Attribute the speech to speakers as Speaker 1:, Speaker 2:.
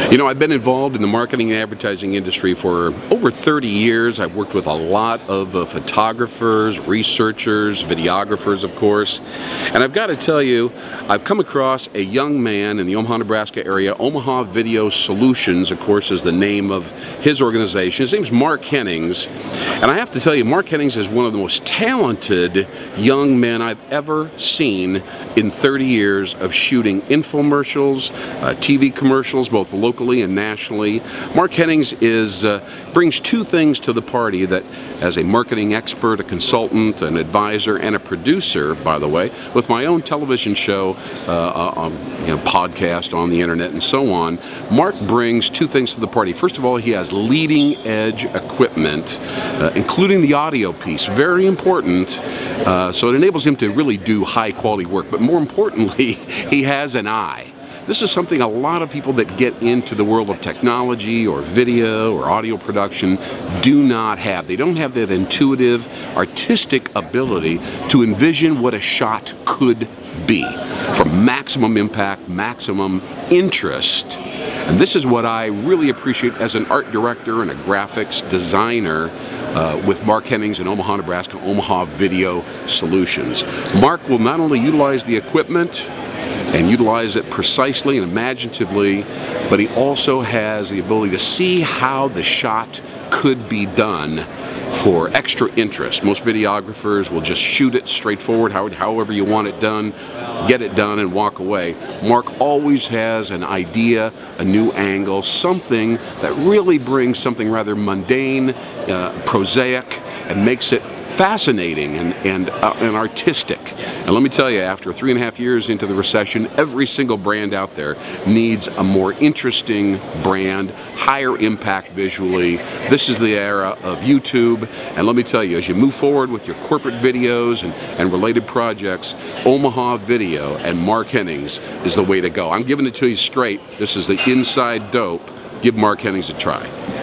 Speaker 1: You know, I've been involved in the marketing and advertising industry for over 30 years. I've worked with a lot of photographers, researchers, videographers, of course. And I've got to tell you, I've come across a young man in the Omaha, Nebraska area. Omaha Video Solutions, of course, is the name of his organization. His name's Mark Hennings. And I have to tell you, Mark Hennings is one of the most talented young men I've ever seen in 30 years of shooting infomercials, TV commercials, both locally and nationally. Mark Hennings brings two things to the party that, as a marketing expert, a consultant, an advisor, and a producer, by the way, with my own television show, podcast on the internet and so on, Mark brings two things to the party. First of all, he has leading edge equipment, including the audio piece, very important, so it enables him to really do high quality work. But more importantly, he has an eye. This is something a lot of people that get into the world of technology or video or audio production do not have. They don't have that intuitive, artistic ability to envision what a shot could be for maximum impact, maximum interest. And this is what I really appreciate as an art director and a graphics designer with Mark Hennings in Omaha, Nebraska, Omaha Video Solutions. Mark will not only utilize the equipment and utilize it precisely and imaginatively, but he also has the ability to see how the shot could be done for extra interest. Most videographers will just shoot it straightforward, however you want it done, get it done and walk away. Mark always has an idea, a new angle, something that really brings something rather mundane, prosaic, and makes it fascinating and artistic. And let me tell you, after 3.5 years into the recession, every single brand out there needs a more interesting brand, higher impact visually. This is the era of YouTube, and let me tell you, as you move forward with your corporate videos and related projects, Omaha Video and Mark Hennings is the way to go. I'm giving it to you straight. This is the inside dope. Give Mark Hennings a try.